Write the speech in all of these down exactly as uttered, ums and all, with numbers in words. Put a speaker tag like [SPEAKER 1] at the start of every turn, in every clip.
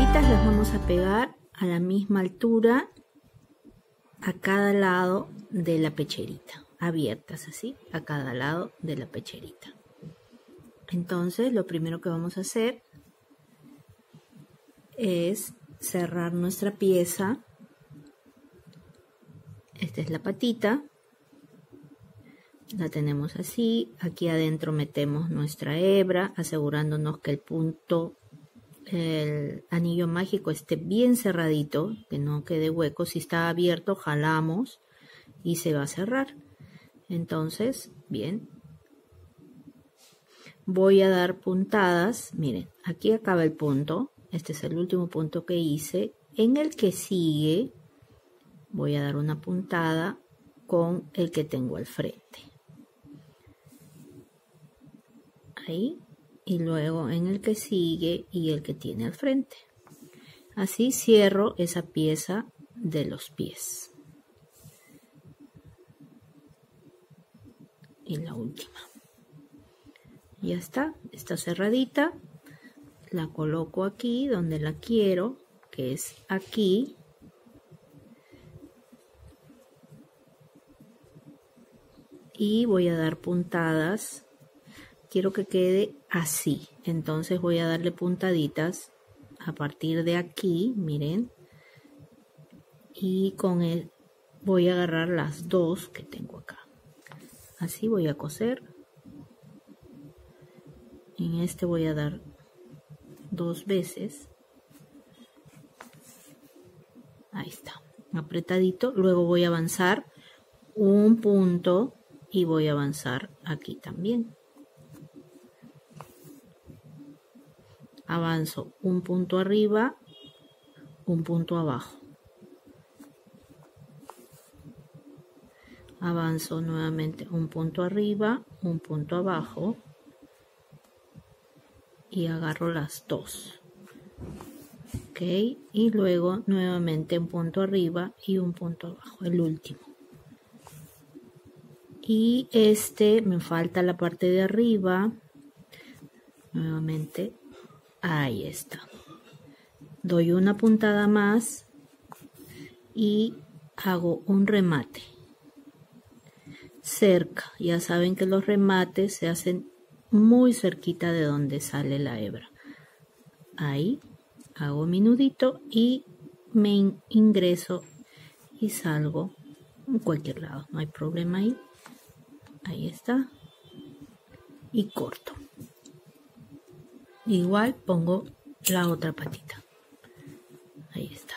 [SPEAKER 1] patitas las vamos a pegar a la misma altura a cada lado de la pecherita, abiertas así a cada lado de la pecherita. Entonces lo primero que vamos a hacer es cerrar nuestra pieza. Esta es la patita, la tenemos así. Aquí adentro metemos nuestra hebra, asegurándonos que el punto, el anillo mágico esté bien cerradito, que no quede hueco. Si está abierto, jalamos y se va a cerrar. Entonces, bien, voy a dar puntadas. Miren, aquí acaba el punto. Este es el último punto que hice. En el que sigue voy a dar una puntada con el que tengo al frente. Ahí. Y luego en el que sigue y el que tiene al frente. Así cierro esa pieza de los pies. Y la última. Ya está, está cerradita. La coloco aquí donde la quiero, que es aquí. Y voy a dar puntadas. Quiero que quede así, entonces voy a darle puntaditas a partir de aquí, miren, y con él voy a agarrar las dos que tengo acá. Así voy a coser. En este voy a dar dos veces. Ahí está, apretadito. Luego voy a avanzar un punto y voy a avanzar aquí también. Avanzo un punto arriba, un punto abajo. Avanzo nuevamente un punto arriba, un punto abajo. Y agarro las dos. Ok, y luego nuevamente un punto arriba y un punto abajo, el último. Y este me falta la parte de arriba. Nuevamente. Ahí está. Doy una puntada más y hago un remate. Cerca. Ya saben que los remates se hacen muy cerquita de donde sale la hebra. Ahí hago mi nudito y me ingreso y salgo en cualquier lado. No hay problema ahí. Ahí está. Y corto. Igual pongo la otra patita. Ahí está.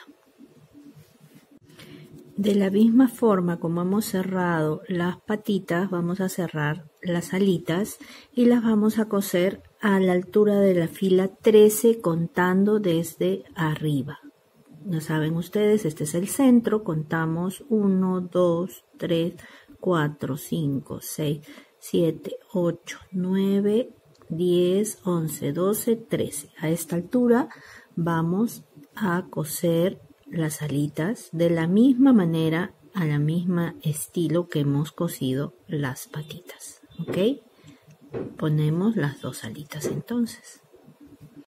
[SPEAKER 1] De la misma forma como hemos cerrado las patitas, vamos a cerrar las alitas y las vamos a coser a la altura de la fila trece contando desde arriba. Ya saben ustedes, este es el centro. Contamos uno, dos, tres, cuatro, cinco, seis, siete, ocho, nueve, diez, once, doce, trece. A esta altura vamos a coser las alitas de la misma manera, a la misma estilo que hemos cosido las patitas. ¿Ok? Ponemos las dos alitas entonces.